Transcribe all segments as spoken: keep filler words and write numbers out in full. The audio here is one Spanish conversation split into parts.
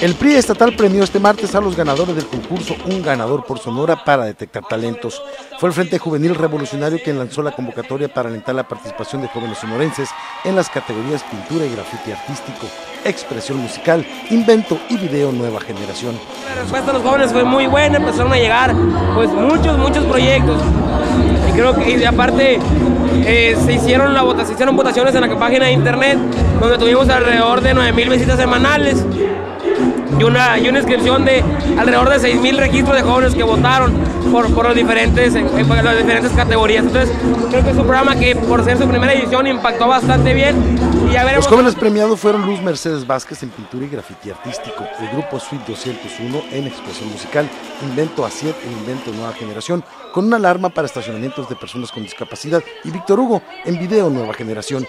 El P R I estatal premió este martes a los ganadores del concurso Un Ganador por Sonora para detectar talentos. Fue el Frente Juvenil Revolucionario quien lanzó la convocatoria para alentar la participación de jóvenes sonorenses en las categorías pintura y grafiti artístico, expresión musical, invento y video nueva generación. La respuesta de los jóvenes fue muy buena, empezaron a llegar pues muchos, muchos proyectos. Y creo que y aparte eh, se hicieron la votación, se hicieron votaciones en la página de internet, donde tuvimos alrededor de nueve mil visitas semanales. Y una, y una inscripción de alrededor de seis mil registros de jóvenes que votaron por, por los diferentes, en, en las diferentes categorías. Entonces, creo que es un programa que, por ser su primera edición, impactó bastante bien. Y ya veremos. Los jóvenes premiados fueron Luz Mercedes Vázquez en pintura y grafiti artístico, el grupo Suite doscientos uno en expresión musical, Invento A siete en invento nueva generación, con una alarma para estacionamientos de personas con discapacidad, y Víctor Hugo en video nueva generación.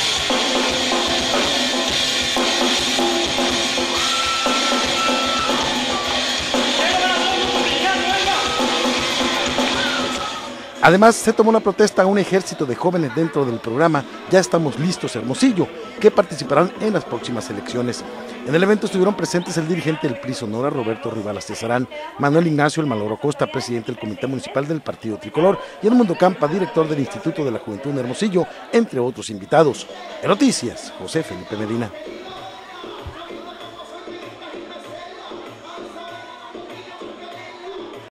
Además, se tomó la protesta a un ejército de jóvenes dentro del programa Ya Estamos Listos Hermosillo, que participarán en las próximas elecciones. En el evento estuvieron presentes el dirigente del P R I Sonora, Roberto Rivalas Cesarán, Manuel Ignacio El Maloro Costa, presidente del Comité Municipal del Partido Tricolor, y Edmundo Campa, director del Instituto de la Juventud en Hermosillo, entre otros invitados. En Noticias, José Felipe Medina.